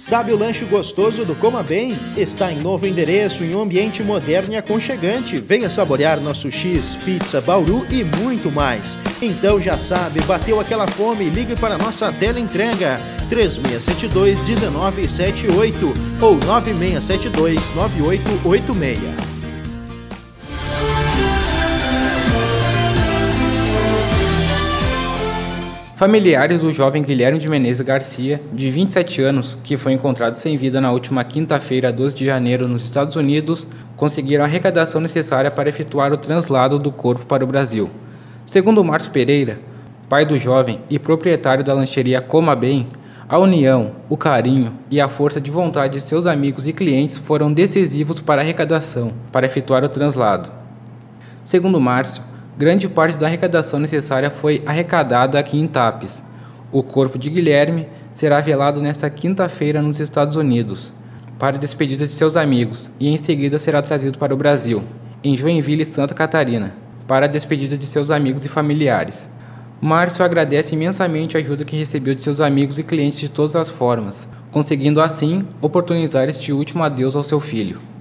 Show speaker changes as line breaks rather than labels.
Sabe o lanche gostoso do Coma Bem? Está em novo endereço, em um ambiente moderno e aconchegante. Venha saborear nosso X, pizza, bauru e muito mais. Então já sabe, bateu aquela fome? Ligue para nossa teleentrega 3672-1978 ou 9672-9886.
Familiares do jovem Guilherme de Menezes Garcia, de 27 anos, que foi encontrado sem vida na última quinta-feira, 12 de janeiro, nos Estados Unidos, conseguiram a arrecadação necessária para efetuar o translado do corpo para o Brasil. Segundo Márcio Pereira, pai do jovem e proprietário da lancheria Coma Bem, a união, o carinho e a força de vontade de seus amigos e clientes foram decisivos para a arrecadação, para efetuar o translado. Segundo Márcio, grande parte da arrecadação necessária foi arrecadada aqui em Tapes. O corpo de Guilherme será velado nesta quinta-feira nos Estados Unidos, para a despedida de seus amigos, e em seguida será trazido para o Brasil, em Joinville, Santa Catarina, para a despedida de seus amigos e familiares. Márcio agradece imensamente a ajuda que recebeu de seus amigos e clientes de todas as formas, conseguindo assim oportunizar este último adeus ao seu filho.